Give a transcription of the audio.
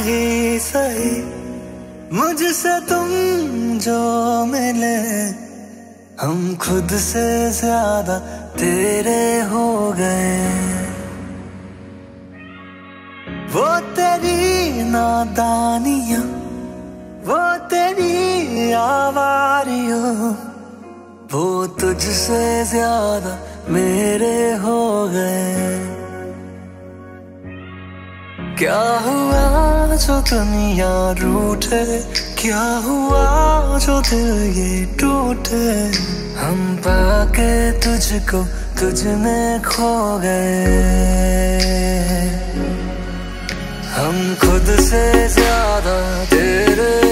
ही सही मुझसे तुम जो मिले, हम खुद से ज्यादा तेरे हो गए। वो तेरी नादानियां, वो तेरी आवारियों, वो तुझसे ज्यादा मेरे हो गए। क्या हुआ जो दुनिया रूठे, क्या हुआ जो दिल ये टूटे, हम पाके तुझको तुझ में खो गए। हम खुद से ज्यादा तेरे